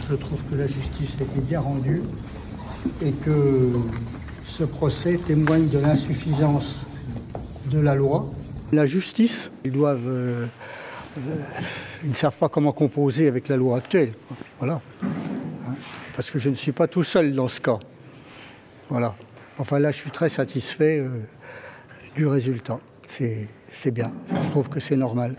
Je trouve que la justice a été bien rendue et que ce procès témoigne de l'insuffisance de la loi. La justice, ils ne savent pas comment composer avec la loi actuelle. Voilà. Parce que je ne suis pas tout seul dans ce cas. Voilà. Enfin là, je suis très satisfait du résultat. C'est bien. Je trouve que c'est normal.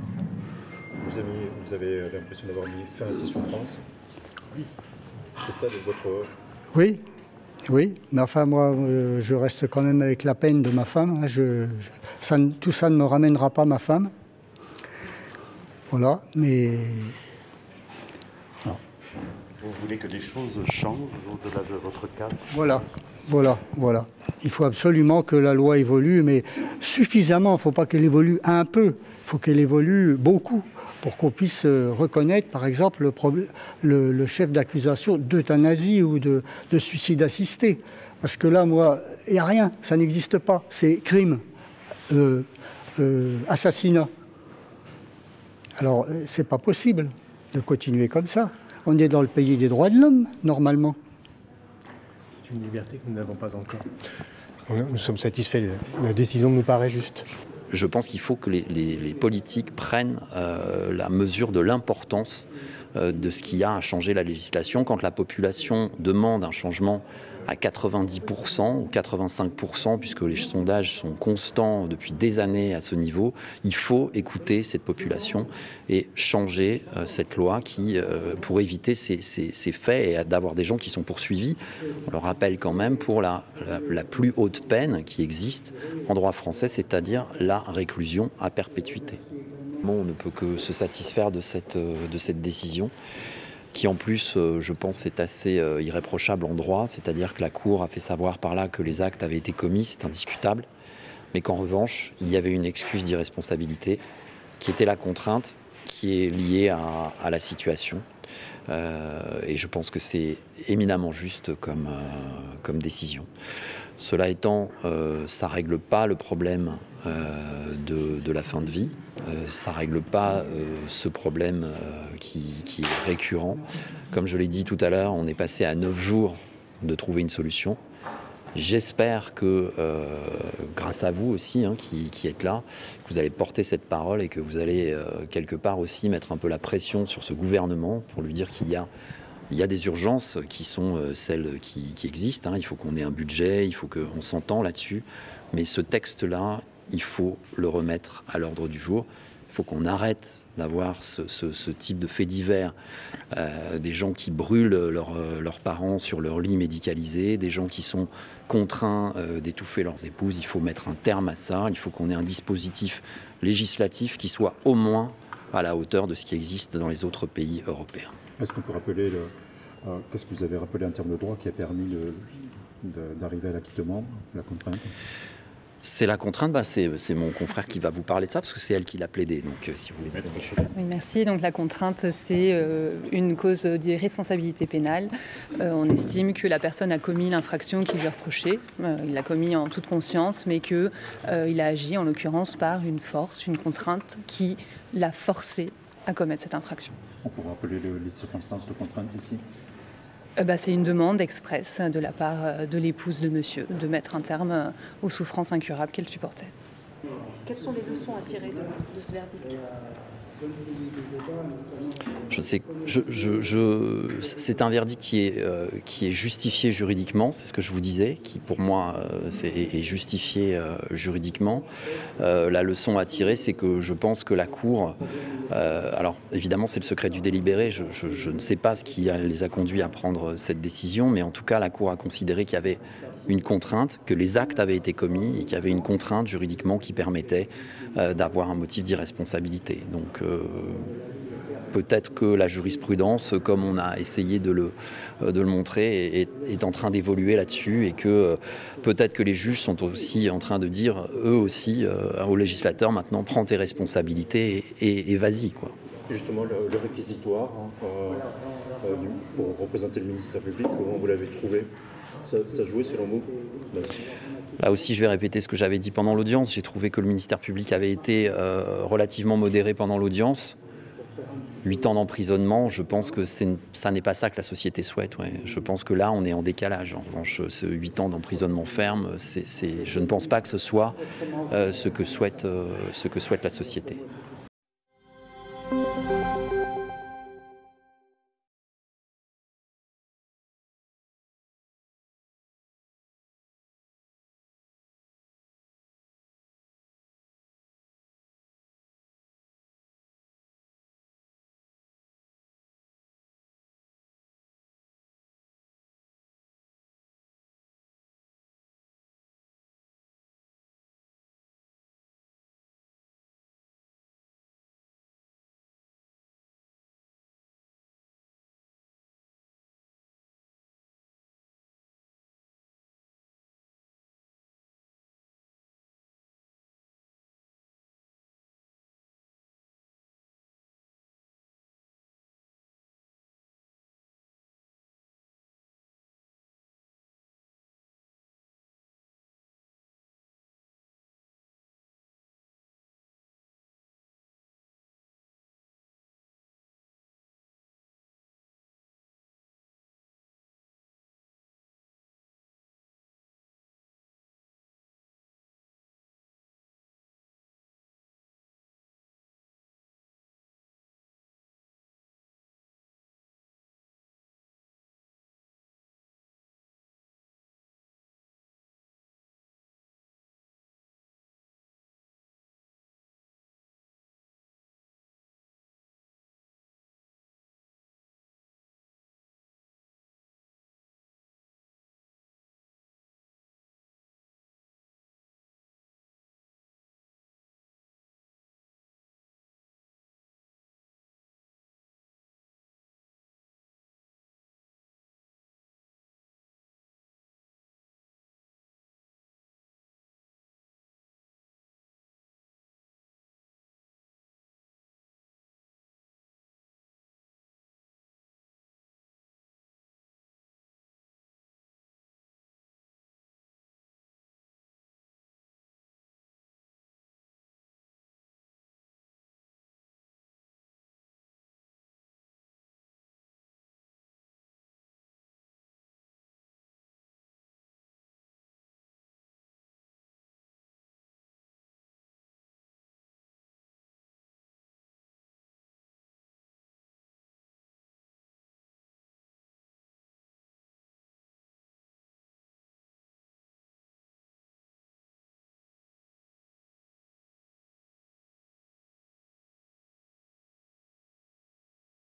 Vous avez l'impression d'avoir mis fin à ces souffrances? Oui. C'est ça votre... Oui, oui. Mais enfin, moi, je reste quand même avec la peine de ma femme. Tout ça ne me ramènera pas ma femme. Voilà, mais... Non. Vous voulez que des choses changent au-delà de votre cas? Voilà. Il faut absolument que la loi évolue, mais suffisamment. Il ne faut pas qu'elle évolue un peu. Il faut qu'elle évolue beaucoup pour qu'on puisse reconnaître, par exemple, le chef d'accusation d'euthanasie ou de suicide assisté. Parce que là, moi, il n'y a rien. Ça n'existe pas. C'est crime, assassinat. Alors, c'est pas possible de continuer comme ça. On est dans le pays des droits de l'homme, normalement. C'est une liberté que nous n'avons pas encore. Nous sommes satisfaits. La décision nous paraît juste. Je pense qu'il faut que les politiques prennent la mesure de l'importance de ce qu'il y a à changer la législation. Quand la population demande un changement à 90% ou 85%, puisque les sondages sont constants depuis des années à ce niveau, il faut écouter cette population et changer cette loi pour éviter ces faits et d'avoir des gens qui sont poursuivis. On le rappelle quand même pour la plus haute peine qui existe en droit français, c'est-à-dire la réclusion à perpétuité. Bon, on ne peut que se satisfaire de cette décision, qui en plus, je pense, est assez irréprochable en droit, c'est-à-dire que la Cour a fait savoir par là que les actes avaient été commis, c'est indiscutable, mais qu'en revanche, il y avait une excuse d'irresponsabilité, qui était la contrainte, qui est liée à la situation. Et je pense que c'est éminemment juste comme décision. Cela étant, ça ne règle pas le problème de la fin de vie. Ça ne règle pas ce problème qui est récurrent. Comme je l'ai dit tout à l'heure, on est passé à 9 jours de trouver une solution. J'espère que, grâce à vous aussi, qui êtes là, que vous allez porter cette parole et que vous allez quelque part aussi mettre un peu la pression sur ce gouvernement pour lui dire qu'il y a des urgences qui sont celles qui existent. Il faut qu'on ait un budget, il faut qu'on s'entende là-dessus. Mais ce texte-là, il faut le remettre à l'ordre du jour. Il faut qu'on arrête d'avoir ce type de faits divers, des gens qui brûlent leurs parents sur leur lit médicalisé, des gens qui sont contraints d'étouffer leurs épouses. Il faut mettre un terme à ça. Il faut qu'on ait un dispositif législatif qui soit au moins à la hauteur de ce qui existe dans les autres pays européens. Est-ce qu'on peut rappeler, qu'est-ce que vous avez rappelé en termes de droit qui a permis d'arriver à l'acquittement, la contrainte? C'est la contrainte, c'est mon confrère qui va vous parler de ça, parce que c'est elle qui l'a plaidé. Donc, si vous voulez. Oui, merci. Donc, la contrainte, c'est une cause d'irresponsabilité pénale. On estime que la personne a commis l'infraction qui lui est reprochée. Il l'a commis en toute conscience, mais qu'il a agi, en l'occurrence, par une force, une contrainte qui l'a forcé à commettre cette infraction. On pourra rappeler les circonstances de contrainte ici? C'est une demande expresse de la part de l'épouse de monsieur de mettre un terme aux souffrances incurables qu'elle supportait. Quelles sont les leçons à tirer de ce verdict? C'est un verdict qui est justifié juridiquement, c'est ce que je vous disais, qui pour moi est justifié juridiquement. La leçon à tirer, c'est que je pense que la Cour, alors évidemment c'est le secret du délibéré, je ne sais pas ce qui les a conduits à prendre cette décision, mais en tout cas la Cour a considéré qu'il y avait une contrainte, que les actes avaient été commis et qu'il y avait une contrainte juridiquement qui permettait d'avoir un motif d'irresponsabilité. Donc peut-être que la jurisprudence, comme on a essayé de le montrer, est en train d'évoluer là-dessus et que peut-être que les juges sont aussi en train de dire, eux aussi, aux législateurs, maintenant, prends tes responsabilités et vas-y, quoi. Justement, le réquisitoire pour représenter le ministère public, comment vous l'avez trouvé? Ça jouait selon vous là-dessus? Là aussi, je vais répéter ce que j'avais dit pendant l'audience. J'ai trouvé que le ministère public avait été relativement modéré pendant l'audience. 8 ans d'emprisonnement, je pense que ça n'est pas ça que la société souhaite. Ouais. Je pense que là, on est en décalage. En revanche, ce 8 ans d'emprisonnement ferme, je ne pense pas que ce soit ce que souhaite la société.